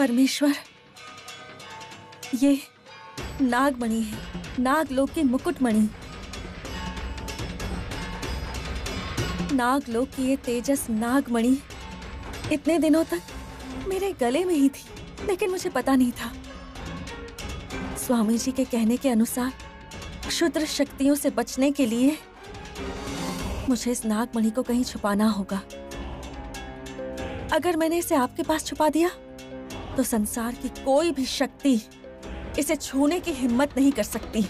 परमेश्वर, ये नागमणि है, नागलोक की मुकुटमणि। नागलोक की ये तेजस नागमणि इतने दिनों तक मेरे गले में ही थी, लेकिन मुझे पता नहीं था। स्वामी जी के कहने के अनुसार क्षुद्र शक्तियों से बचने के लिए मुझे इस नागमणि को कहीं छुपाना होगा। अगर मैंने इसे आपके पास छुपा दिया तो संसार की कोई भी शक्ति इसे छूने की हिम्मत नहीं कर सकती।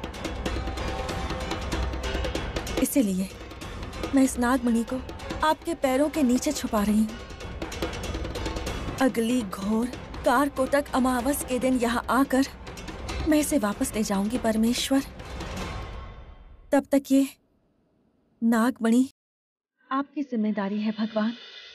इसीलिए मैं इस नागमणि को आपके पैरों के नीचे छुपा रही हूँ। अगली घोर कारकोटक अमावस के दिन यहाँ आकर मैं इसे वापस ले जाऊंगी परमेश्वर। तब तक ये नागमणि आपकी जिम्मेदारी है भगवान।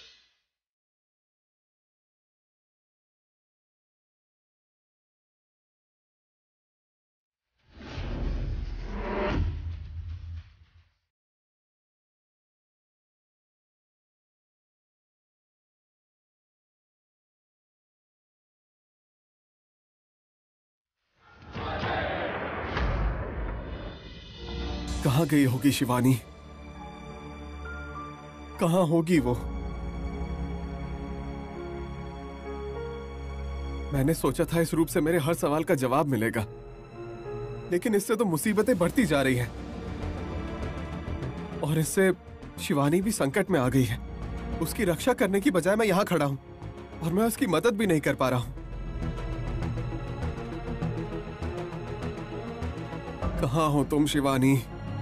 कहाँ गई होगी शिवानी? कहाँ होगी वो? मैंने सोचा था इस रूप से मेरे हर सवाल का जवाब मिलेगा, लेकिन इससे तो मुसीबतें बढ़ती जा रही हैं। और इससे शिवानी भी संकट में आ गई है। उसकी रक्षा करने की बजाय मैं यहाँ खड़ा हूँ और मैं उसकी मदद भी नहीं कर पा रहा हूँ। कहाँ हो तुम शिवानी?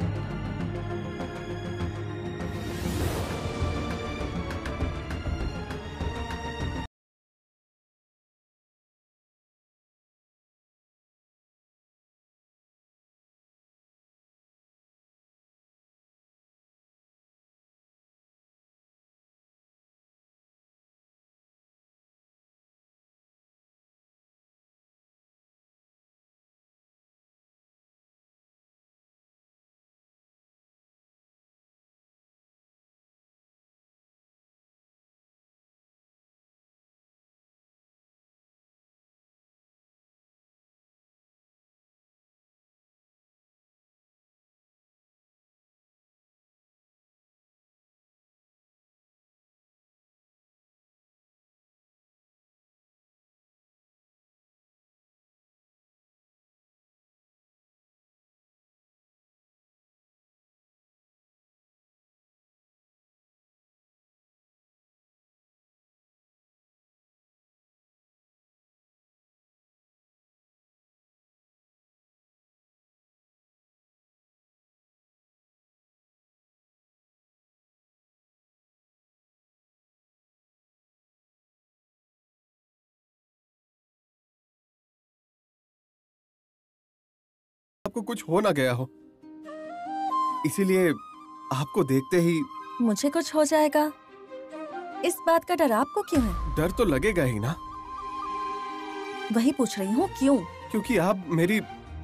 आपको कुछ हो ना गया हो, इसीलिए आपको देखते ही। मुझे कुछ हो जाएगा इस बात का डर आपको क्यों है? डर तो लगेगा ही ना। वही पूछ रही हूँ, क्यों? क्योंकि आप मेरी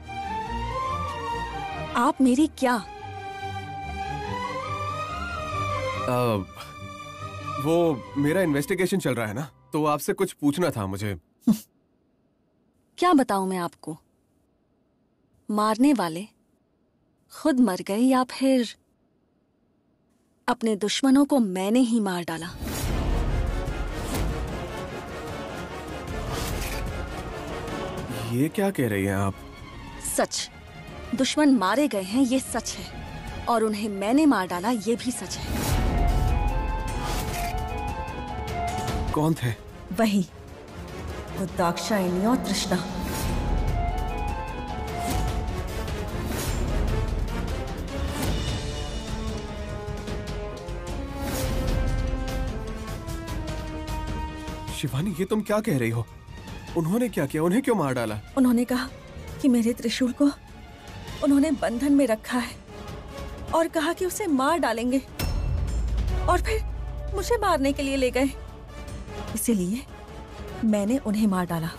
क्या? वो मेरा इन्वेस्टिगेशन चल रहा है ना, तो आपसे कुछ पूछना था मुझे। क्या बताऊं मैं आपको? मारने वाले खुद मर गए या फिर अपने दुश्मनों को मैंने ही मार डाला? ये क्या कह रही हैं आप? सच। दुश्मन मारे गए हैं, ये सच है, और उन्हें मैंने मार डाला, ये भी सच है। कौन थे? वही, वो दाक्षायणी और तृष्णा। शिवानी, ये तुम क्या कह रही हो? उन्होंने क्या किया? उन्हें क्यों मार डाला? उन्होंने कहा कि मेरे त्रिशूल को उन्होंने बंधन में रखा है और कहा कि उसे मार डालेंगे, और फिर मुझे मारने के लिए ले गए। इसीलिए मैंने उन्हें मार डाला।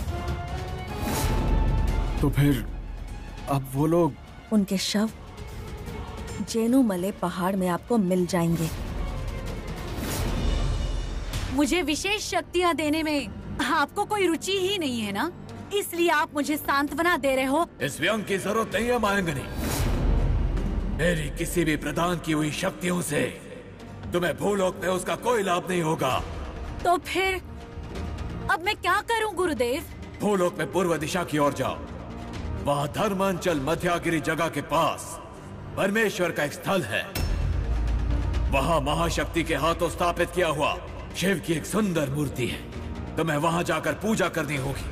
तो फिर अब वो लोग? उनके शव जेनुमले पहाड़ में आपको मिल जाएंगे। मुझे विशेष शक्तियां देने में आपको कोई रुचि ही नहीं है ना, इसलिए आप मुझे सांत्वना दे रहे हो। इस व्यंग की जरूरत नहीं है मायंगनी। मेरी किसी भी प्रदान की हुई शक्तियों से तुम्हें भूलोक में उसका कोई लाभ नहीं होगा। तो फिर अब मैं क्या करूं गुरुदेव? भूलोक में पूर्व दिशा की ओर जाओ। वहाँ धर्मांचल मध्यागिरी जगह के पास परमेश्वर का एक स्थल है। वहाँ महाशक्ति के हाथों स्थापित किया हुआ शिव की एक सुंदर मूर्ति है। तुम्हें वहाँ जाकर पूजा करनी होगी।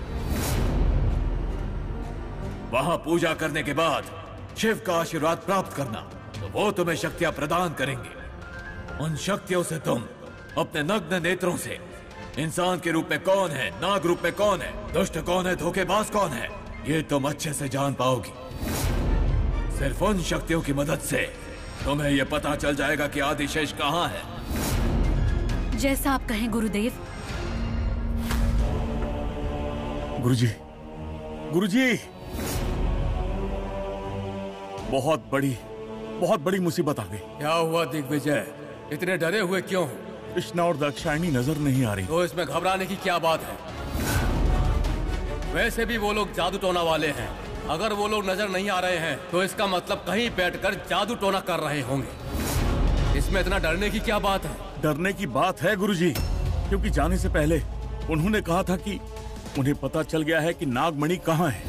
वहाँ पूजा करने के बाद शिव का आशीर्वाद प्राप्त करना, तो वो तुम्हें शक्तियां प्रदान करेंगे। उन शक्तियों से तुम अपने नग्न नेत्रों से इंसान के रूप में कौन है, नाग रूप में कौन है, दुष्ट कौन है, धोखेबाज कौन है, ये तुम अच्छे से जान पाओगी। सिर्फ उन शक्तियों की मदद से तुम्हें यह पता चल जाएगा कि आदिशेष कहाँ है। जैसा आप कहें गुरुदेव। गुरुजी, गुरुजी, बहुत बड़ी मुसीबत आ गई। क्या हुआ दिग्विजय? इतने डरे हुए क्यों हो? कृष्णा और दाक्षायणी नजर नहीं आ रही। तो इसमें घबराने की क्या बात है? वैसे भी वो लोग जादू टोना वाले हैं। अगर वो लोग नजर नहीं आ रहे हैं तो इसका मतलब कहीं बैठकर जादू टोना कर रहे होंगे। इसमें इतना डरने की क्या बात है? डरने की बात है गुरुजी, क्योंकि जाने से पहले उन्होंने कहा था कि उन्हें पता चल गया है कि नागमणि कहाँ है।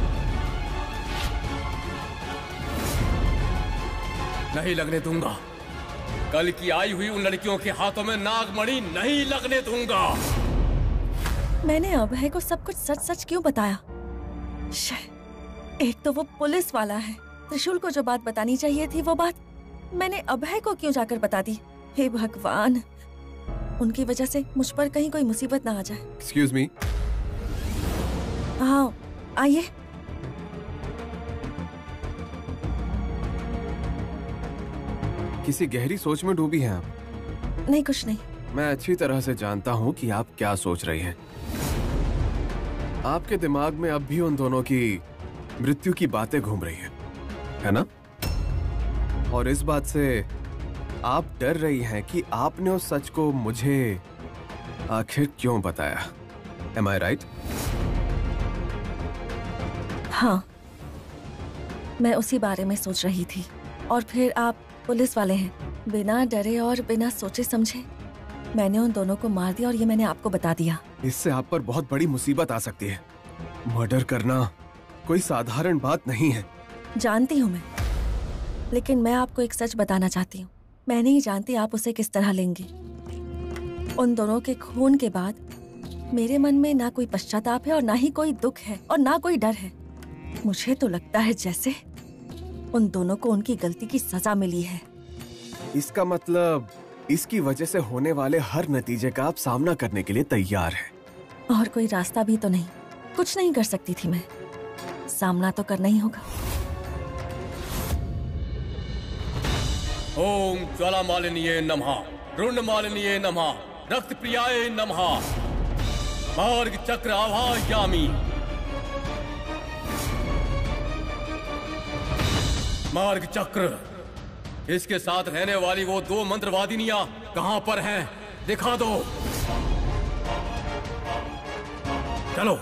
नहीं लगने दूंगा। कल की आई हुई उन लड़कियों के हाथों में नागमणि नहीं लगने दूंगा। मैंने अभय को सब कुछ सच सच क्यों बताया? एक तो वो पुलिस वाला है। त्रिशूल को जो बात बतानी चाहिए थी वो बात मैंने अभय को क्यों जाकर बता दी? हे भगवान, उनकी वजह से मुझ पर कहीं कोई मुसीबत ना आ जाए। Excuse me. हाँ, आइए। किसी गहरी सोच में डूबी हैं आप? नहीं, कुछ नहीं। मैं अच्छी तरह से जानता हूँ कि आप क्या सोच रही हैं। आपके दिमाग में अब भी उन दोनों की मृत्यु की बातें घूम रही हैं, है ना? और इस बात से आप डर रही हैं कि आपने उस सच को मुझे आखिर क्यों बताया। Am I right? हाँ, मैं उसी बारे में सोच रही थी। और फिर आप पुलिस वाले हैं। बिना डरे और बिना सोचे समझे मैंने उन दोनों को मार दिया और ये मैंने आपको बता दिया। इससे आप पर बहुत बड़ी मुसीबत आ सकती है। मर्डर करना कोई साधारण बात नहीं है। जानती हूँ मैं, लेकिन मैं आपको एक सच बताना चाहती हूँ। मैं नहीं जानती आप उसे किस तरह लेंगे। उन दोनों के खून के बाद मेरे मन में ना कोई पश्चाताप है और ना ही कोई दुख है और ना कोई डर है। मुझे तो लगता है जैसे उन दोनों को उनकी गलती की सजा मिली है। इसका मतलब इसकी वजह से होने वाले हर नतीजे का आप सामना करने के लिए तैयार हैं। और कोई रास्ता भी तो नहीं। कुछ नहीं कर सकती थी मैं, सामना तो करना ही होगा। ओम ज्वालामालिनीये नमः, रुंडमालिनीये नमः, रक्तप्रियाये नमः, मार्ग चक्र आवाहयामि। मार्ग चक्र, इसके साथ रहने वाली वो दो मंत्रवादिनियां कहां पर हैं? दिखा दो। चलो।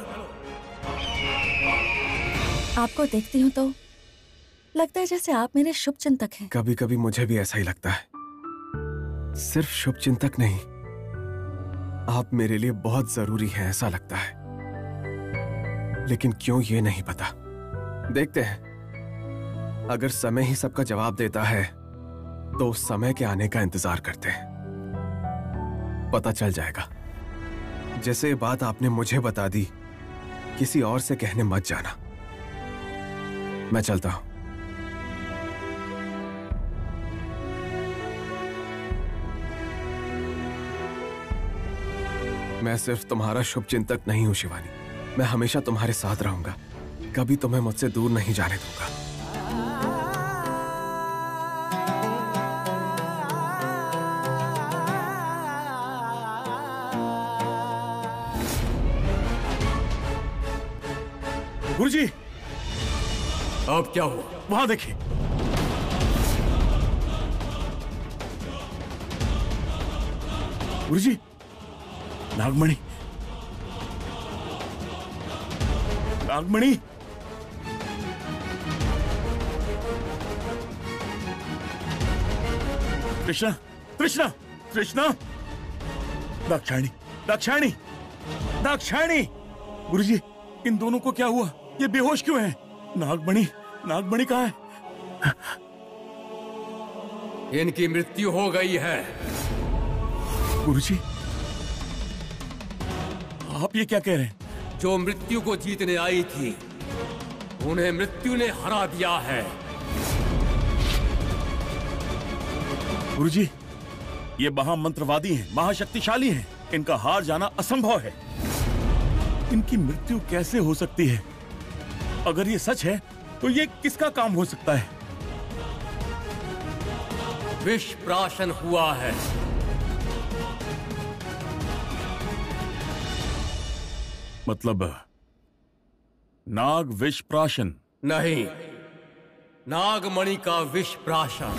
आपको देखती हूँ तो लगता है जैसे आप मेरे शुभ चिंतक हैं। कभी कभी मुझे भी ऐसा ही लगता है। सिर्फ शुभ चिंतक नहीं, आप मेरे लिए बहुत जरूरी हैं ऐसा लगता है। लेकिन क्यों ये नहीं पता। देखते हैं, अगर समय ही सबका जवाब देता है तो उस समय के आने का इंतजार करते हैं। पता चल जाएगा। जैसे ये बात आपने मुझे बता दी, किसी और से कहने मत जाना। मैं चलता हूं। मैं सिर्फ तुम्हारा शुभ चिंतक नहीं हूं शिवानी। मैं हमेशा तुम्हारे साथ रहूंगा। कभी तुम्हें मुझसे दूर नहीं जाने दूंगा। गुरुजी, अब क्या हुआ? वहां देखिए। गुरुजी, नागमणि नागमणि, कृष्णा, कृष्णा, कृष्णा, दाक्षायणी, दाक्षायणी, दाक्षायणी। गुरुजी, इन दोनों को क्या हुआ? ये बेहोश क्यों हैं? नागमणि, नागमणि कहाँ है? इनकी मृत्यु हो गई है। गुरुजी, आप ये क्या कह रहे हैं? जो मृत्यु को जीतने आई थी, उन्हें मृत्यु ने हरा दिया है। गुरुजी, ये महामंत्रवादी हैं, महाशक्तिशाली हैं। इनका हार जाना असंभव है। इनकी मृत्यु कैसे हो सकती है? अगर ये सच है तो ये किसका काम हो सकता है? विष प्राशन हुआ है। मतलब नाग विष प्राशन? नहीं, नागमणि का विष प्राशन।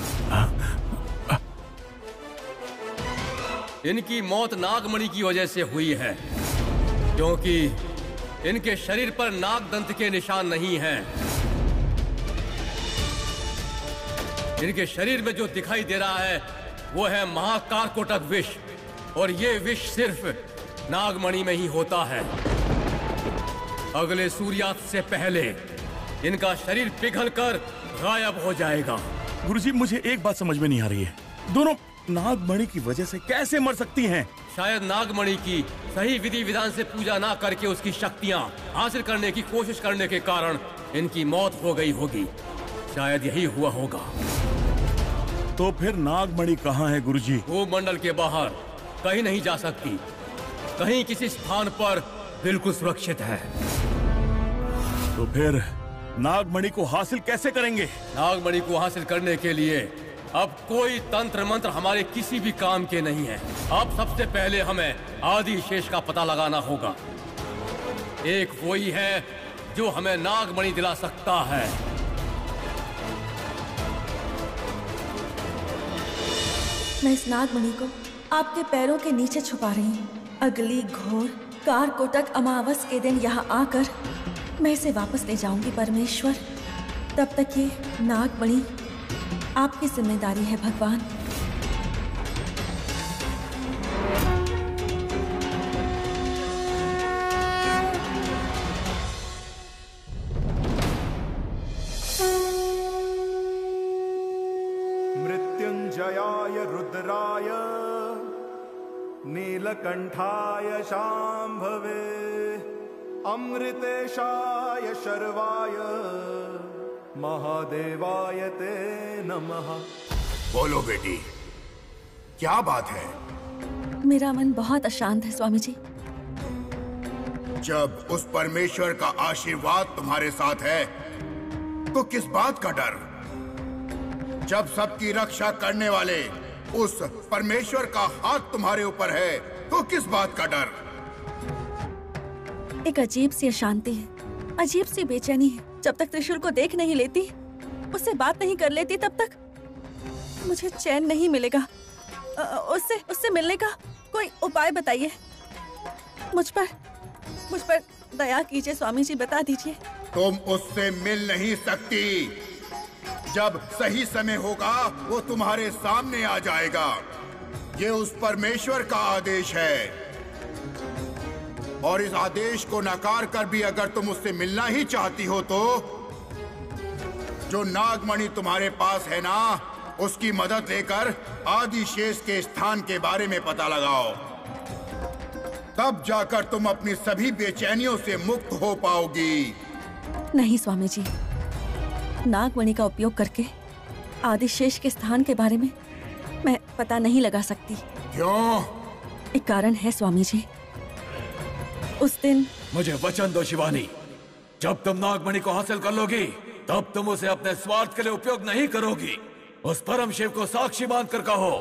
इनकी मौत नागमणि की वजह से हुई है, क्योंकि इनके शरीर पर नागदंत के निशान नहीं हैं। इनके शरीर में जो दिखाई दे रहा है वो है महाकारकोटक विष, और ये विष सिर्फ नागमणि में ही होता है। अगले सूर्यास्त से पहले इनका शरीर पिघलकर गायब हो जाएगा। गुरुजी, मुझे एक बात समझ में नहीं आ रही है। दोनों नागमणि की वजह से कैसे मर सकती हैं? शायद नागमणि की सही विधि विधान से पूजा ना करके उसकी शक्तियां हासिल करने की कोशिश करने के कारण इनकी मौत हो गई होगी। शायद यही हुआ होगा। तो फिर नागमणि कहाँ है गुरुजी? भूमंडल के बाहर कहीं नहीं जा सकती, कहीं किसी स्थान पर बिल्कुल सुरक्षित है। तो फिर नागमणि को हासिल कैसे करेंगे? नागमणि को हासिल करने के लिए अब कोई तंत्र मंत्र हमारे किसी भी काम के नहीं है। अब सबसे पहले हमें आदि शेष का पता लगाना होगा। एक वही है जो हमें नागमणि दिला सकता है। मैं इस नागमणि को आपके पैरों के नीचे छुपा रही हूँ। अगली घोर कारकोटक अमावस के दिन यहाँ आकर मैं इसे वापस ले जाऊंगी परमेश्वर। तब तक ये नागमणि आपकी जिम्मेदारी है भगवान। मृत्युंजयाय रुद्राय नीलकंठाय शांभवे अमृतेशाय शर्वाय महादेवाय ते नमः। बोलो बेटी, क्या बात है? मेरा मन बहुत अशांत है स्वामी जी। जब उस परमेश्वर का आशीर्वाद तुम्हारे साथ है तो किस बात का डर? जब सबकी रक्षा करने वाले उस परमेश्वर का हाथ तुम्हारे ऊपर है तो किस बात का डर? एक अजीब सी अशांति है, अजीब सी बेचैनी है। जब तक त्रिशूल को देख नहीं लेती, उससे बात नहीं कर लेती, तब तक मुझे चैन नहीं मिलेगा। उससे मिलने का कोई उपाय बताइए। मुझ पर दया कीजिए स्वामी जी, बता दीजिए। तुम उससे मिल नहीं सकती। जब सही समय होगा वो तुम्हारे सामने आ जाएगा। ये उस परमेश्वर का आदेश है, और इस आदेश को नकार कर भी अगर तुम उससे मिलना ही चाहती हो तो जो नागमणि तुम्हारे पास है ना, उसकी मदद लेकर आदिशेष के स्थान के बारे में पता लगाओ। तब जाकर तुम अपनी सभी बेचैनियों से मुक्त हो पाओगी। नहीं स्वामी जी, नागमणि का उपयोग करके आदिशेष के स्थान के बारे में मैं पता नहीं लगा सकती। क्यों? एक कारण है स्वामी जी। उस दिन मुझे वचन दो शिवानी, जब तुम नागमणि को हासिल कर लोगी तब तुम उसे अपने स्वार्थ के लिए उपयोग नहीं करोगी। उस परम शिव को साक्षी मानकर कहो।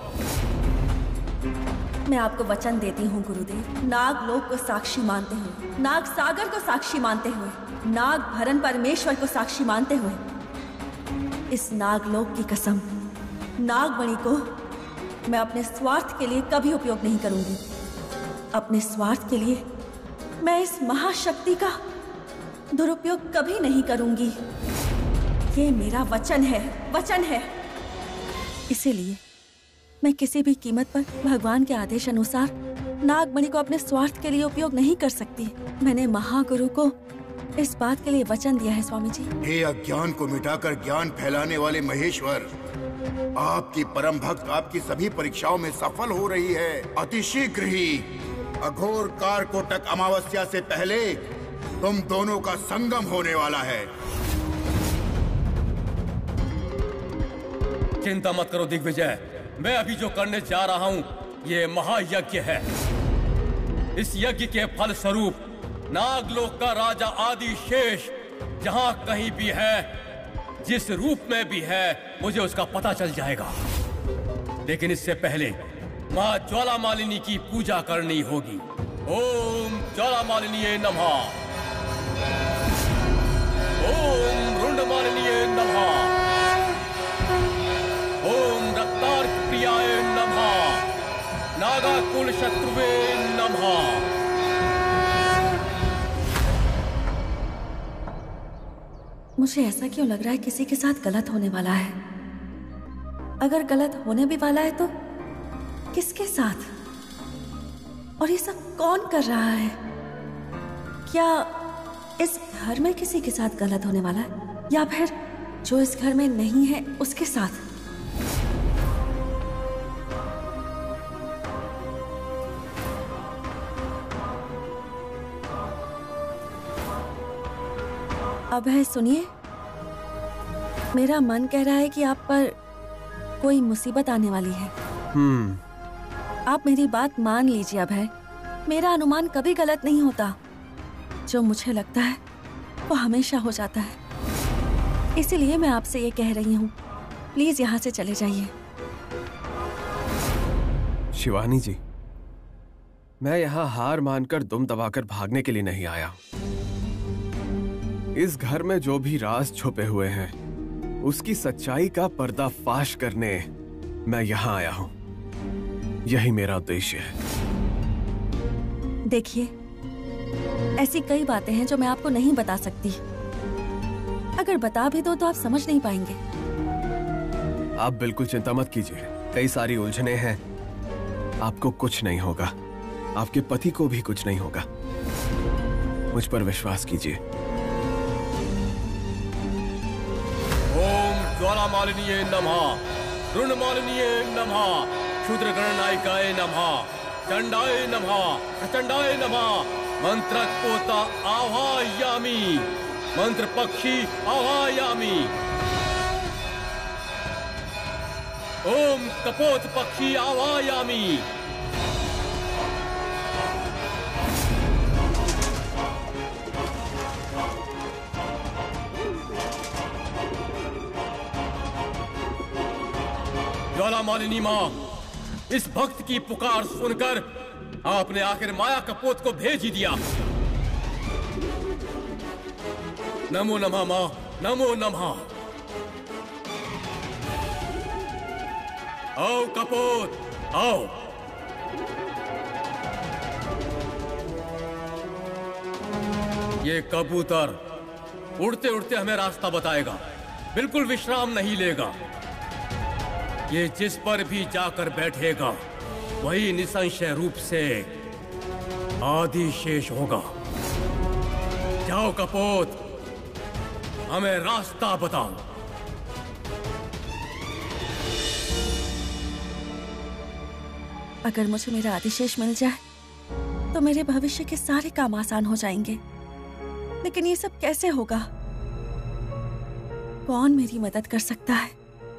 मैं आपको वचन देती हूँ गुरुदेव। नागलोक को साक्षी मानते हुए, नाग सागर को साक्षी मानते हुए, नाग भरन परमेश्वर को साक्षी मानते हुए, इस नागलोक की कसम, नागमणि को मैं अपने स्वार्थ के लिए कभी उपयोग नहीं करूंगी। अपने स्वार्थ के लिए मैं इस महाशक्ति का दुरुपयोग कभी नहीं करूंगी। ये मेरा वचन है, वचन है। इसीलिए मैं किसी भी कीमत पर भगवान के आदेश अनुसार नागमणि को अपने स्वार्थ के लिए उपयोग नहीं कर सकती। मैंने महागुरु को इस बात के लिए वचन दिया है स्वामी जी। हे अज्ञान को मिटाकर ज्ञान फैलाने वाले महेश्वर, आपकी परम भक्त आपकी सभी परीक्षाओं में सफल हो रही है। अतिशीघ्र ही अघोर कारकोटक अमावस्या से पहले तुम दोनों का संगम होने वाला है। चिंता मत करो दिग्विजय, मैं अभी जो करने जा रहा हूँ ये महायज्ञ है। इस यज्ञ के फल स्वरूप नागलोक का राजा आदिशेष जहाँ कहीं भी है, जिस रूप में भी है, मुझे उसका पता चल जाएगा। लेकिन इससे पहले माँ ज्वाला मालिनी की पूजा करनी होगी। ओम ज्वाला मालिनीये नमः, ओम रुंड मालिनीये नमः, ओम रक्तार्क प्रियाय नमः, नागाकुल शत्रुवे नमः। मुझे ऐसा क्यों लग रहा है किसी के साथ गलत होने वाला है? अगर गलत होने भी वाला है तो किसके साथ? और ये सब कौन कर रहा है? क्या इस घर में किसी के साथ गलत होने वाला है, या फिर जो इस घर में नहीं है उसके साथ? अभय सुनिए, मेरा मन कह रहा है कि आप पर कोई मुसीबत आने वाली है। आप मेरी बात मान लीजिए अभय। मेरा अनुमान कभी गलत नहीं होता। जो मुझे लगता है वो हमेशा हो जाता है। इसीलिए मैं आपसे ये कह रही हूँ, प्लीज यहाँ से चले जाइए। शिवानी जी, मैं यहाँ हार मानकर दुम दबाकर भागने के लिए नहीं आया। इस घर में जो भी राज छुपे हुए हैं उसकी सच्चाई का पर्दाफाश करने मैं यहाँ आया हूँ। यही मेरा उद्देश्य है। देखिए, ऐसी कई बातें हैं जो मैं आपको नहीं बता सकती। अगर बता भी दो तो आप समझ नहीं पाएंगे। आप बिल्कुल चिंता मत कीजिए, कई सारी उलझने हैं। आपको कुछ नहीं होगा, आपके पति को भी कुछ नहीं होगा। मुझ पर विश्वास कीजिए। ओम ज्वाला मालिनीये नमः, रुण मालिनीये नमः, क्षुद्र गणनायिकाय नमः, चंडाय नमः, प्रचंडाय नमः। मंत्र पोता आवायामी, मंत्र पक्षी आवायामी। ओम कपोत पक्षी आवायामी। ज्वाला मालिनी माँ, इस भक्त की पुकार सुनकर आपने आखिर माया कपोत को भेज ही दिया। नमो नमः माँ, नमो नमः। आओ कपोत, आओ। ये कबूतर उड़ते उड़ते हमें रास्ता बताएगा, बिल्कुल विश्राम नहीं लेगा। ये जिस पर भी जाकर बैठेगा वही निसंशय रूप से आदिशेष होगा। जाओ कपोत, हमें रास्ता बताओ। अगर मुझे मेरा आदिशेष मिल जाए तो मेरे भविष्य के सारे काम आसान हो जाएंगे। लेकिन ये सब कैसे होगा? कौन मेरी मदद कर सकता है?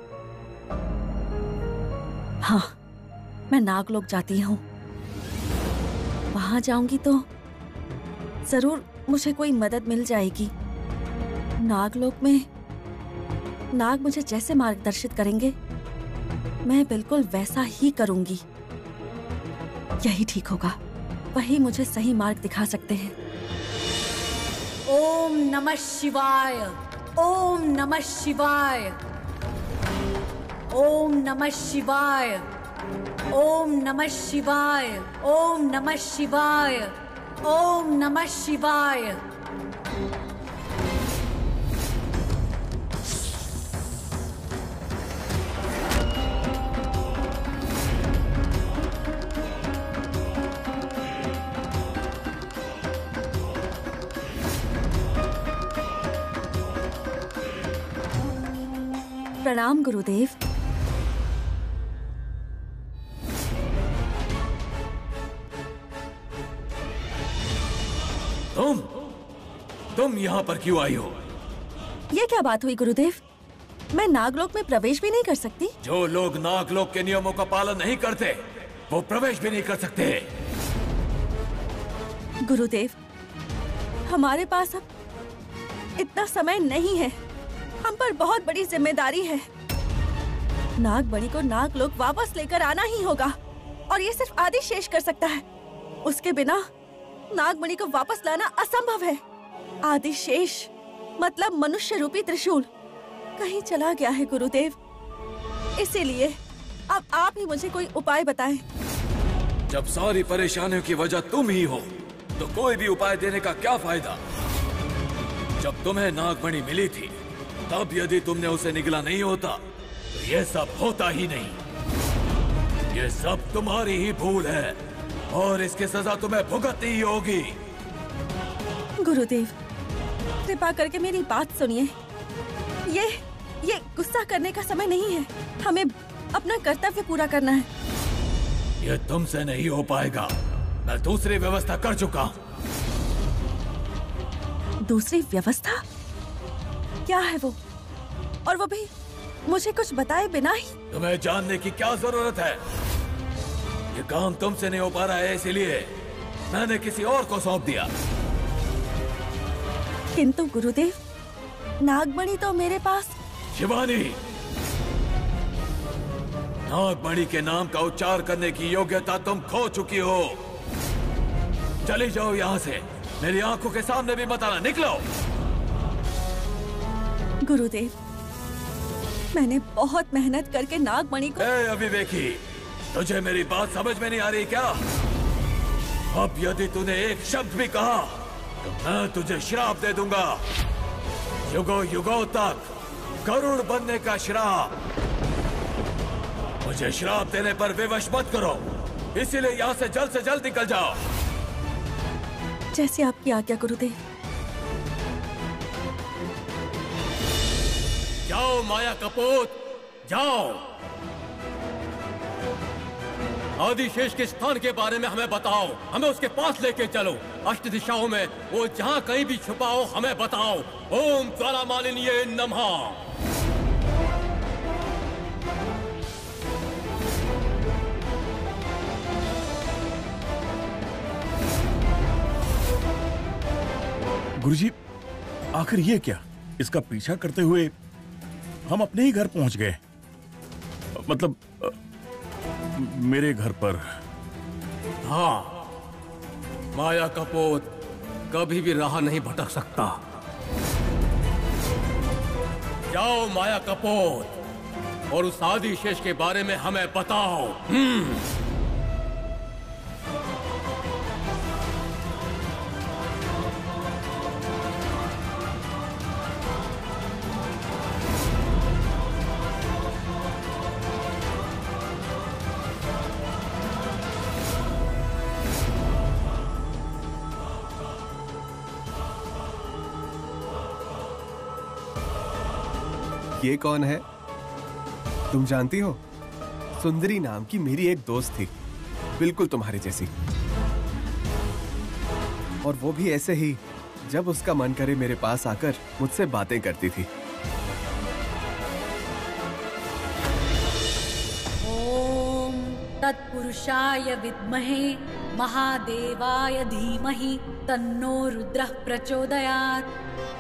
हाँ, मैं नागलोक जाती हूँ। वहां जाऊंगी तो जरूर मुझे कोई मदद मिल जाएगी। नागलोक में नाग मुझे जैसे मार्गदर्शित करेंगे मैं बिल्कुल वैसा ही करूंगी। यही ठीक होगा, वही मुझे सही मार्ग दिखा सकते हैं। ओम नमः शिवाय, ओम नमः शिवाय, ओम नमः शिवाय, ओम नमः शिवाय, ओम नमः शिवाय, ओम नमः शिवाय। प्रणाम गुरुदेव। तुम यहाँ पर क्यों आई हो? ये क्या बात हुई गुरुदेव? मैं नागलोक में प्रवेश भी नहीं कर सकती? जो लोग नागलोक के नियमों का पालन नहीं करते वो प्रवेश भी नहीं कर सकते। गुरुदेव, हमारे पास अब इतना समय नहीं है। हम पर बहुत बड़ी जिम्मेदारी है। नागमणि को नागलोक वापस लेकर आना ही होगा और ये सिर्फ आदिशेष कर सकता है। उसके बिना नागमणि को वापस लाना असंभव है। आदिशेष मतलब मनुष्य रूपी त्रिशूल कहीं चला गया है गुरुदेव। इसीलिए अब आप ही मुझे कोई उपाय बताएं। जब सारी परेशानियों की वजह तुम ही हो तो कोई भी उपाय देने का क्या फायदा? जब तुम्हें नागमणि मिली थी तब यदि तुमने उसे निगला नहीं होता तो ये सब होता ही नहीं। ये सब तुम्हारी ही भूल है और इसकी सजा तुम्हें भुगतनी ही होगी। गुरुदेव, कृपा करके मेरी बात सुनिए। ये गुस्सा करने का समय नहीं है। हमें अपना कर्तव्य पूरा करना है। ये तुमसे नहीं हो पाएगा। मैं दूसरी व्यवस्था कर चुका हूँ। दूसरी व्यवस्था? क्या है वो? और वो भी मुझे कुछ बताए बिना ही? तुम्हें जानने की क्या जरूरत है? ये काम तुमसे नहीं हो पा रहा है, इसीलिए मैंने किसी और को सौंप दिया। किंतु गुरुदेव, नागमणि तो मेरे पास। शिवानी, नागमणि के नाम का उच्चार करने की योग्यता तुम खो चुकी हो। चली जाओ यहाँ से। मेरी आंखों के सामने भी मत आना। निकलो। गुरुदेव, मैंने बहुत मेहनत करके नागमणि को। अविवेकी, तुझे मेरी बात समझ में नहीं आ रही क्या? अब यदि तूने एक शब्द भी कहा तो मैं तुझे श्राप दे दूंगा। युगों युगों तक गरुड़ बनने का श्राप। मुझे श्राप देने पर विवश मत करो, इसीलिए यहाँ से जल्द निकल जाओ। जैसे आपकी आज्ञा गुरुदेव। जाओ माया कपूत, जाओ। आदिशेष के स्थान के बारे में हमें बताओ। हमें उसके पास लेके चलो। अष्ट दिशाओं में वो जहाँ कहीं भी छुपा हो हमें बताओ। ओम ज्वाला मालिन्ये नमः। गुरुजी, आखिर ये क्या? इसका पीछा करते हुए हम अपने ही घर पहुंच गए। मतलब मेरे घर पर। हाँ, माया कपूत कभी भी राह नहीं भटक सकता। जाओ माया कपूत और उस आदिशेष के बारे में हमें बताओ। ये कौन है? तुम जानती हो, सुंदरी नाम की मेरी एक दोस्त थी, बिल्कुल तुम्हारे जैसी। और वो भी ऐसे ही, जब उसका मन करे मेरे पास आकर मुझसे बातें करती थी। ओम तत्पुरुषाय विद्महे महादेवाय धीमहि तन्नो रुद्रः प्रचोदयात्।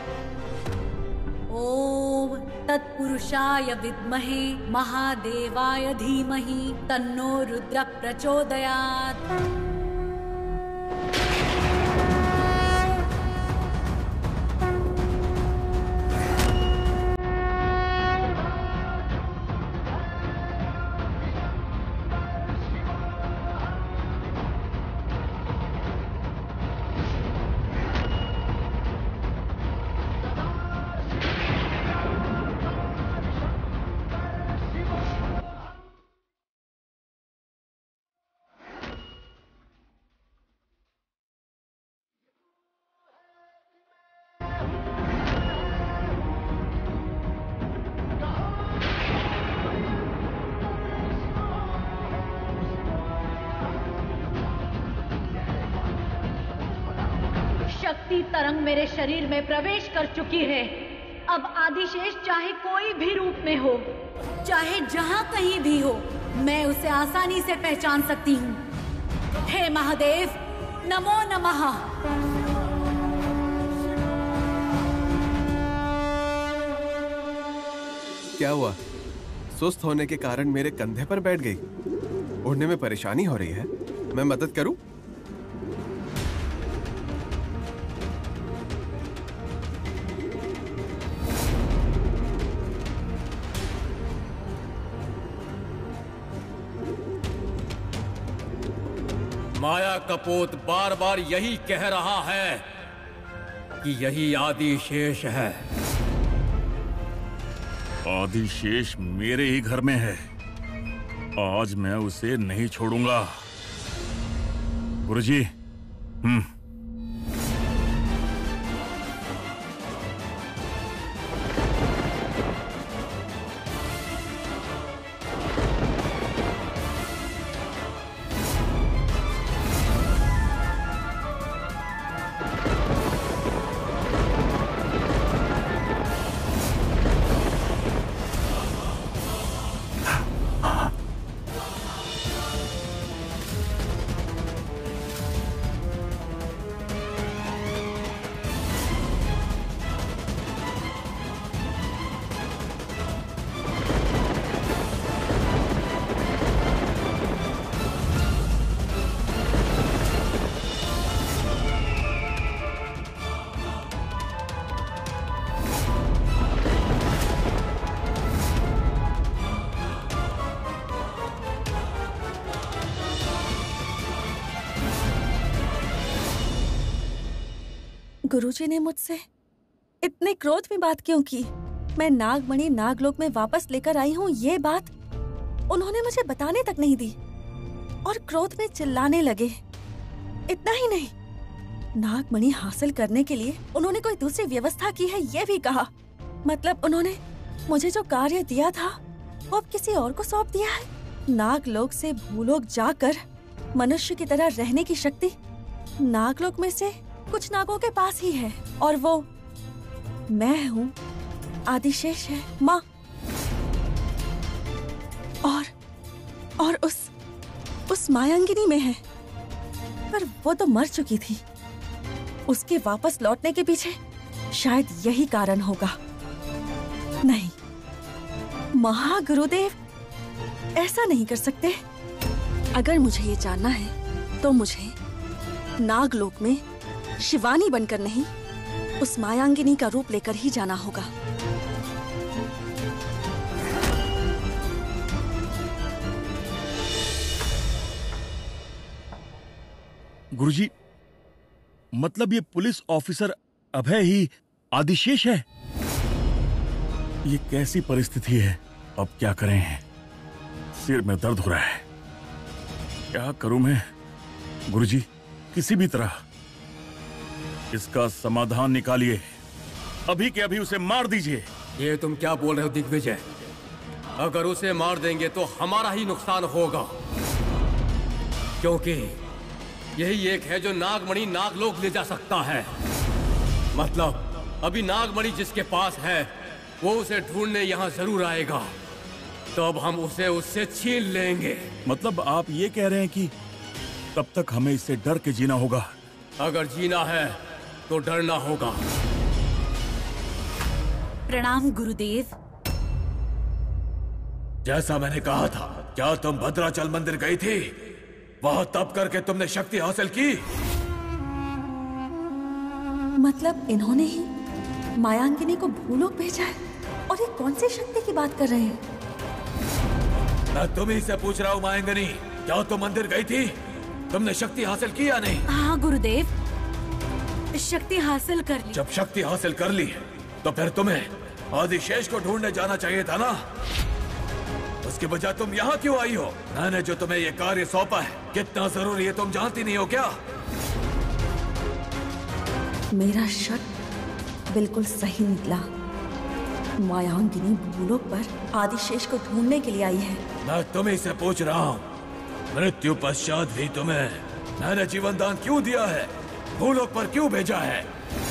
ओम तत्पुरुषाय विद्महे महादेवाय धीमहि तन्नो रुद्रः प्रचोदयात्। शक्ति तरंग मेरे शरीर में प्रवेश कर चुकी है। अब आदिशेष चाहे कोई भी रूप में हो, चाहे जहां कहीं भी हो, मैं उसे आसानी से पहचान सकती हूँ। हे महादेव, नमो नमः। क्या हुआ? सुस्त होने के कारण मेरे कंधे पर बैठ गई। उड़ने में परेशानी हो रही है, मैं मदद करूं? माया कपोत बार बार यही कह रहा है कि यही आदिशेष है। आदिशेष मेरे ही घर में है, आज मैं उसे नहीं छोड़ूंगा। गुरुजी, गुरुजी ने मुझसे इतने क्रोध में बात क्यों की? मैं नागमणि नागलोक में वापस लेकर आई हूँ, ये बात उन्होंने मुझे बताने तक नहीं दी और क्रोध में चिल्लाने लगे। इतना ही नहीं, नागमणि हासिल करने के लिए उन्होंने कोई दूसरी व्यवस्था की है, ये भी कहा। मतलब उन्होंने मुझे जो कार्य दिया था वो अब किसी और को सौंप दिया है। नागलोक से भूलोक जाकर मनुष्य की तरह रहने की शक्ति नागलोक में से कुछ नागों के पास ही है, और वो मैं हूँ, आदिशेष है, माँ। और उस मायांगिनी में है, पर वो तो मर चुकी थी। उसके वापस लौटने के पीछे शायद यही कारण होगा। नहीं, महागुरुदेव ऐसा नहीं कर सकते। अगर मुझे ये जानना है तो मुझे नागलोक में शिवानी बनकर नहीं, उस मायांगिनी का रूप लेकर ही जाना होगा। गुरुजी, मतलब ये पुलिस ऑफिसर अभय ही आदिशेष है? ये कैसी परिस्थिति है? अब क्या करें? सिर में दर्द हो रहा है। क्या करूं मैं? गुरुजी, किसी भी तरह इसका समाधान निकालिए। अभी के अभी उसे मार दीजिए। ये तुम क्या बोल रहे हो दिग्विजय? अगर उसे मार देंगे तो हमारा ही नुकसान होगा, क्योंकि यही एक है जो नागमणि नागलोक ले जा सकता है। मतलब अभी नागमणि जिसके पास है वो उसे ढूंढने यहाँ जरूर आएगा, तब हम उसे उससे छीन लेंगे। मतलब आप ये कह रहे हैं कि तब तक हमें इससे डर के जीना होगा? अगर जीना है तो डरना होगा। प्रणाम गुरुदेव। जैसा मैंने कहा था, क्या तुम भद्राचल मंदिर गई थी? वहां तप करके तुमने शक्ति हासिल की? मतलब इन्होंने ही मायांगिनी को भूलोक भेजा है? और ये कौन सी शक्ति की बात कर रहे हैं? मैं तुम्ही से पूछ रहा हूँ मायांगिनी, क्या तुम मंदिर गई थी? तुमने शक्ति हासिल की या नहीं? हाँ गुरुदेव, शक्ति हासिल कर ली। जब शक्ति हासिल कर ली है तो फिर तुम्हें आदिशेष को ढूंढने जाना चाहिए था ना। उसके बजाय तुम यहाँ क्यों आई हो? मैंने जो तुम्हें ये कार्य सौंपा है कितना जरूरी है तुम जानती नहीं हो क्या? मेरा शक बिल्कुल सही निकला। मायांगिनी भूलोक पर आदिशेष को ढूंढने के लिए आई है। मैं तुम्ही से पूछ रहा हूँ, मृत्यु पश्चात भी तुम्हें मैंने जीवन दान क्यों दिया है? भूलोक पर क्यों भेजा है?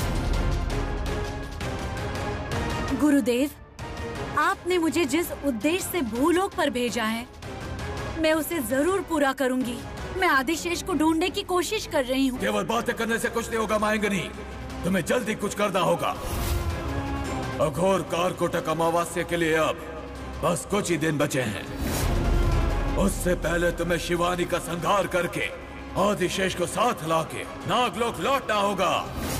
गुरुदेव, आपने मुझे जिस उद्देश्य से भूलोक पर भेजा है, मैं उसे जरूर पूरा करूंगी। मैं आदिशेष को ढूंढने की कोशिश कर रही हूँ। केवल बातें करने से कुछ नहीं होगा मायंगनी, तुम्हें जल्दी कुछ करना होगा। अघोर कारकोटक अमावस्या के लिए अब बस कुछ ही दिन बचे हैं। उससे पहले तुम्हें शिवानी का संहार करके आदिशेष को साथ लाके नागलोक लौटना होगा।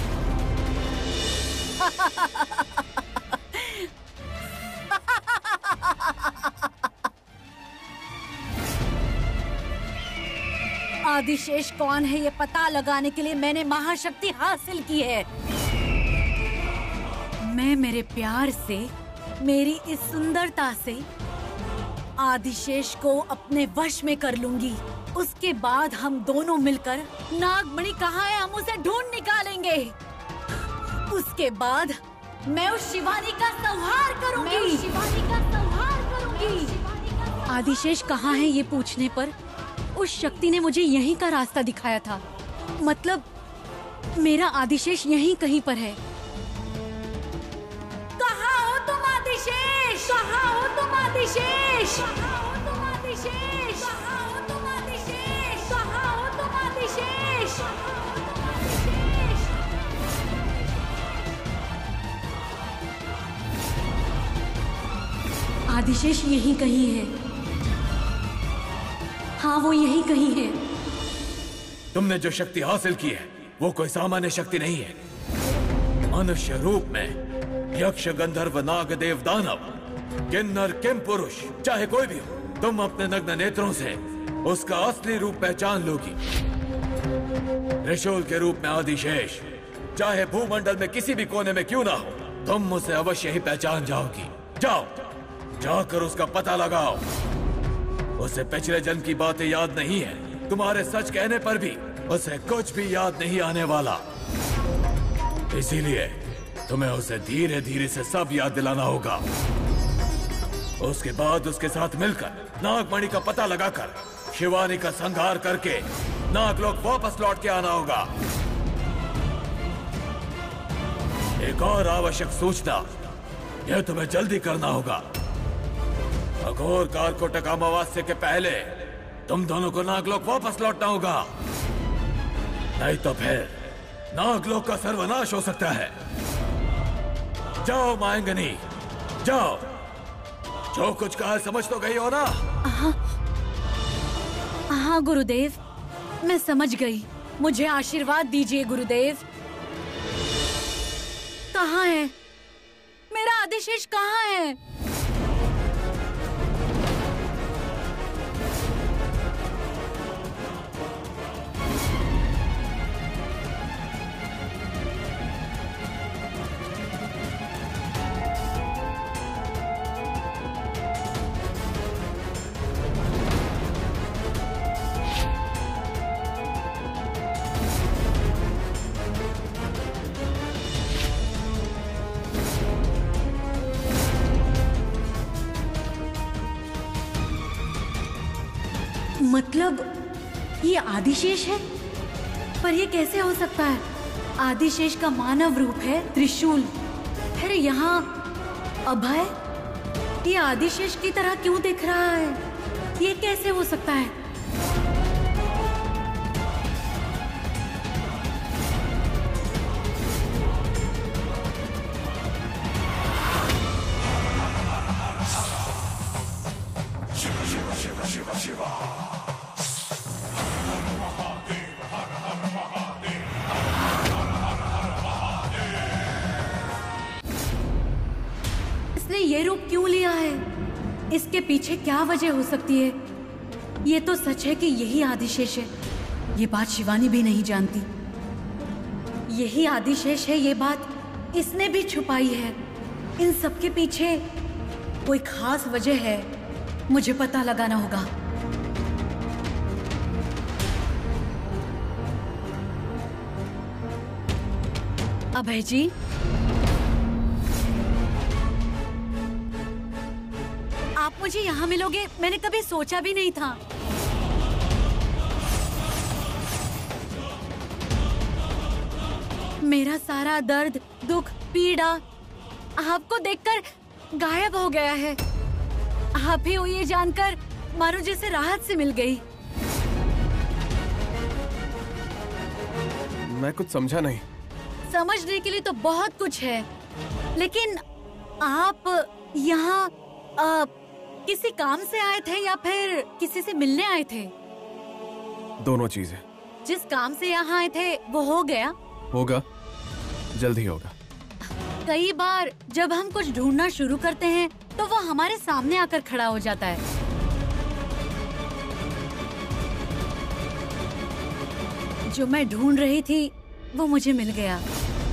आदिशेष कौन है ये पता लगाने के लिए मैंने महाशक्ति हासिल की है। मैं मेरे प्यार से, मेरी इस सुंदरता से आदिशेष को अपने वश में कर लूंगी। उसके बाद हम दोनों मिलकर नागमणि कहाँ है हम उसे ढूंढ निकालेंगे। उसके बाद मैं उस शिवानी का संहार करूंगी। आदिशेष कहाँ है ये पूछने पर उस शक्ति ने मुझे यहीं का रास्ता दिखाया था। मतलब मेरा आदिशेष यहीं कहीं पर है। कहाँ हो तुम आदिशेष? कहाँ हो तुम आदिशेष? कहाँ हो तुम आदिशेष? कहाँ हो तुम आदिशेष? कहाँ हो तुम आदिशेष? आदिशेष यहीं कहीं है। हाँ, वो यहीं कहीं है। तुमने जो शक्ति हासिल की है वो कोई सामान्य शक्ति नहीं है। मनुष्य रूप में यक्ष, गंधर्व, नाग, देव, दानव, किन्नर, किम पुरुष, चाहे कोई भी हो, तुम अपने नग्न नेत्रों से उसका असली रूप पहचान लोगी। त्रिशूल के रूप में आदिशेष चाहे भूमंडल में किसी भी कोने में क्यों ना हो, तुम उसे अवश्य ही पहचान जाओगी। जाओ, जाकर उसका पता लगाओ। उसे पिछले जन्म की बातें याद नहीं है। तुम्हारे सच कहने पर भी उसे कुछ भी याद नहीं आने वाला। इसीलिए तुम्हें उसे धीरे धीरे से सब याद दिलाना होगा। उसके बाद उसके साथ मिलकर नागमणि का पता लगाकर शिवानी का संहार करके नागलोक वापस लौट के आना होगा। एक और आवश्यक सूचना, यह तुम्हें जल्दी करना होगा। अघोर कारकोटक अमावस्या के पहले तुम दोनों को नागलोक वापस लौटना होगा, नहीं तो फिर नागलोक का सर्वनाश हो सकता है। जाओ मायंगनी, जाओ। जो कुछ कहा समझ तो गई हो ना? हाँ गुरुदेव, मैं समझ गई। मुझे आशीर्वाद दीजिए गुरुदेव। कहाँ है मेरा आदिशेष? कहाँ है? मतलब ये आदिशेष है? पर ये कैसे हो सकता है? आदिशेष का मानव रूप है त्रिशूल, फिर यहाँ अभय। ये आदिशेष की तरह क्यों दिख रहा है? ये कैसे हो सकता है? ये रूप क्यों लिया है? इसके पीछे क्या वजह हो सकती है? ये तो सच है कि यही आदिशेष है, ये बात शिवानी भी नहीं जानती। यही आदिशेष है, ये बात इसने भी छुपाई है। इन सब के पीछे कोई खास वजह है, मुझे पता लगाना होगा। अभय जी, आप मुझे यहाँ मिलोगे, मैंने कभी सोचा भी नहीं था। मेरा सारा दर्द, दुख, पीड़ा आपको देखकर गायब हो गया है। आप ही हो ये जानकर मानो जैसे राहत से मिल गई। मैं कुछ समझा नहीं। समझने के लिए तो बहुत कुछ है, लेकिन आप यहाँ किसी काम से आए थे या फिर किसी से मिलने आए थे? दोनों चीजें। जिस काम से यहाँ आए थे वो हो गया? होगा, जल्द ही होगा। कई बार जब हम कुछ ढूंढना शुरू करते हैं तो वो हमारे सामने आकर खड़ा हो जाता है। जो मैं ढूंढ रही थी वो मुझे मिल गया।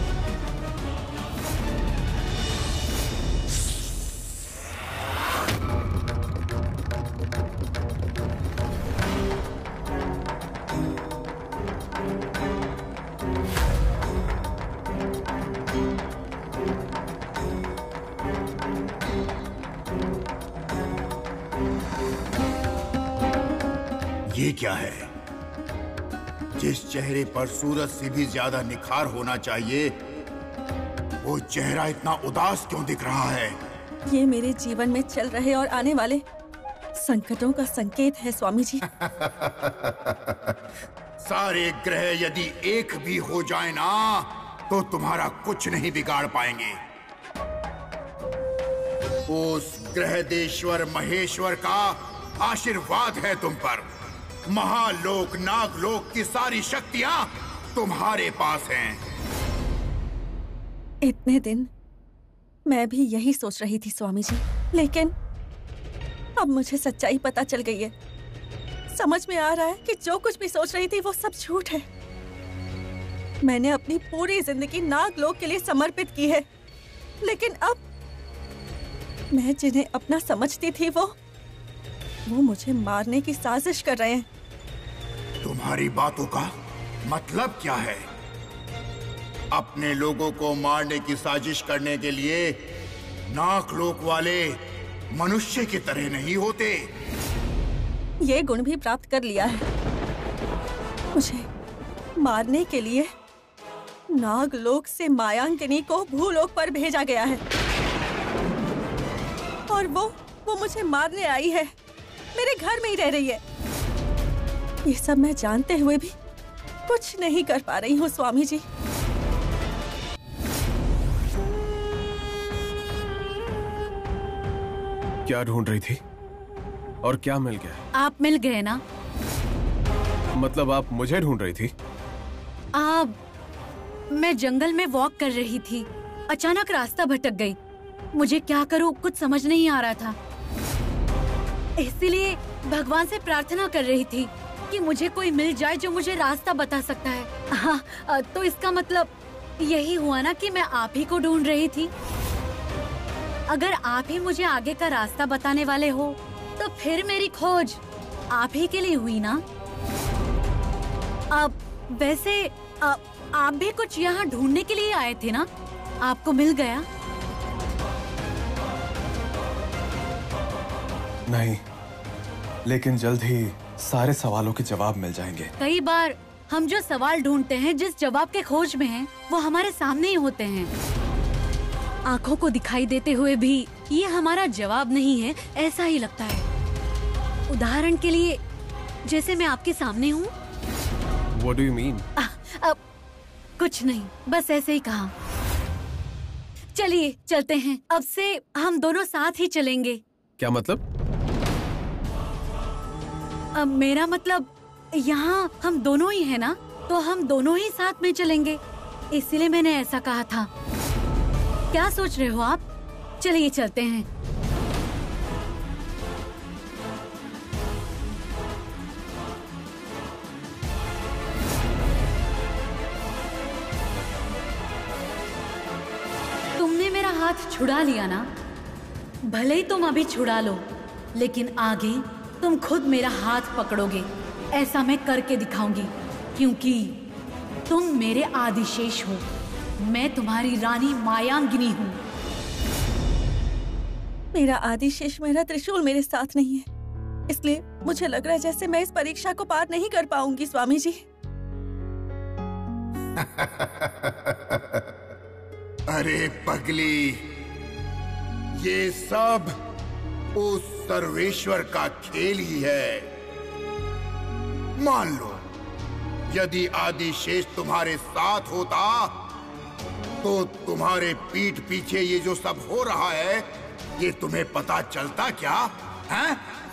ये क्या है? जिस चेहरे पर सूरज से भी ज्यादा निखार होना चाहिए, वो चेहरा इतना उदास क्यों दिख रहा है? ये मेरे जीवन में चल रहे और आने वाले संकटों का संकेत है स्वामी जी। सारे ग्रह यदि एक भी हो जाए ना, तो तुम्हारा कुछ नहीं बिगाड़ पाएंगे। उस ग्रहदेश्वर महेश्वर का आशीर्वाद है तुम पर। महालोक नागलोक की सारी शक्तियां तुम्हारे पास हैं। इतने दिन मैं भी यही सोच रही थी स्वामी जी, लेकिन अब मुझे सच्चाई पता चल गई है। समझ में आ रहा है कि जो कुछ भी सोच रही थी वो सब झूठ है। मैंने अपनी पूरी जिंदगी नागलोक के लिए समर्पित की है, लेकिन अब मैं जिन्हें अपना समझती थी वो मुझे मारने की साजिश कर रहे हैं। तुम्हारी बातों का मतलब क्या है? अपने लोगों को मारने की साजिश करने के लिए नागलोक वाले मनुष्य की तरह नहीं होते। ये गुण भी प्राप्त कर लिया है। मुझे मारने के लिए नागलोक से मायांकिनी को भूलोक पर भेजा गया है, और वो मुझे मारने आई है। मेरे घर में ही रह रही है। ये सब मैं जानते हुए भी कुछ नहीं कर पा रही हूँ स्वामी जी। क्या ढूंढ रही थी और क्या मिल गया? आप मिल गए ना? मतलब आप मुझे ढूंढ रही थी? मैं जंगल में वॉक कर रही थी, अचानक रास्ता भटक गई। मुझे क्या करूं कुछ समझ नहीं आ रहा था, इसीलिए भगवान से प्रार्थना कर रही थी कि मुझे कोई मिल जाए जो मुझे रास्ता बता सकता है। हाँ, तो इसका मतलब यही हुआ ना कि मैं आप ही को ढूंढ रही थी। अगर आप ही मुझे आगे का रास्ता बताने वाले हो तो फिर मेरी खोज आप ही के लिए हुई ना। वैसे आप भी कुछ यहाँ ढूंढने के लिए आए थे ना? आपको मिल गया? नहीं, लेकिन जल्द ही सारे सवालों के जवाब मिल जाएंगे। कई बार हम जो सवाल ढूंढते हैं, जिस जवाब के खोज में हैं, वो हमारे सामने ही होते हैं। आँखों को दिखाई देते हुए भी ये हमारा जवाब नहीं है, ऐसा ही लगता है। उदाहरण के लिए जैसे मैं आपके सामने हूँ। What do you mean? कुछ नहीं, बस ऐसे ही कहा। चलिए चलते हैं, अब से हम दोनों साथ ही चलेंगे। क्या मतलब? मेरा मतलब यहाँ हम दोनों ही है ना, तो हम दोनों ही साथ में चलेंगे, इसीलिए मैंने ऐसा कहा था। क्या सोच रहे हो आप? चलिए चलते हैं। तुमने मेरा हाथ छुड़ा लिया ना, भले ही तुम अभी छुड़ा लो, लेकिन आगे तुम खुद मेरा हाथ पकड़ोगे। ऐसा मैं करके दिखाऊंगी, क्योंकि तुम मेरे आदिशेष हो। मैं तुम्हारी रानी मायांगिनी हूँ। मेरा आदिशेष, मेरा त्रिशूल मेरे साथ नहीं है, इसलिए मुझे लग रहा है जैसे मैं इस परीक्षा को पार नहीं कर पाऊंगी स्वामी जी। अरे पगली, ये सब उस सर्वेश्वर का खेल ही है। मान लो यदि आदिशेष तुम्हारे साथ होता तो तुम्हारे पीठ पीछे ये जो सब हो रहा है ये तुम्हें पता चलता क्या? हैं?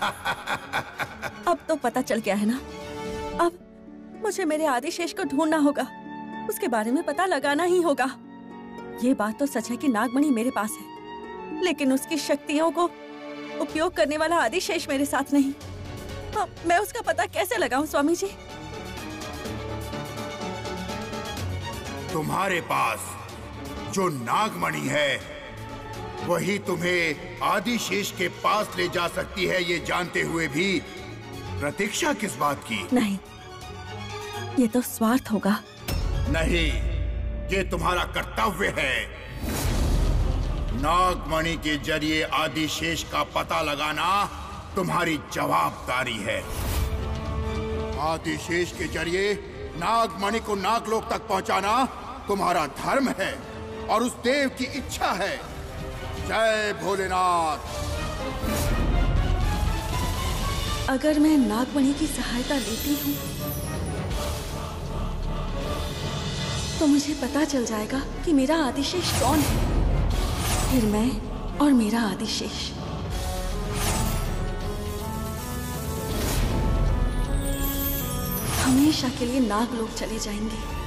अब तो पता चल गया है ना। अब मुझे मेरे आदिशेष को ढूंढना होगा, उसके बारे में पता लगाना ही होगा। ये बात तो सच है कि नागमणि मेरे पास है, लेकिन उसकी शक्तियों को उपयोग करने वाला आदिशेष मेरे साथ नहीं। मैं उसका पता कैसे लगाऊं स्वामी जी? तुम्हारे पास जो नागमणि है वही तुम्हें आदिशेष के पास ले जा सकती है, ये जानते हुए भी प्रतीक्षा किस बात की? नहीं, ये तो स्वार्थ होगा। नहीं, ये तुम्हारा कर्तव्य है। नागमणि के जरिए आदिशेष का पता लगाना तुम्हारी जवाबदारी है। आदिशेष के जरिए नागमणि को नागलोक तक पहुंचाना तुम्हारा धर्म है और उस देव की इच्छा है। जय भोलेनाथ। अगर मैं नागमणि की सहायता लेती हूँ तो मुझे पता चल जाएगा कि मेरा आदिशेष कौन है। फिर मैं और मेरा आदिशेष हमेशा के लिए नागलोक चले जाएंगे।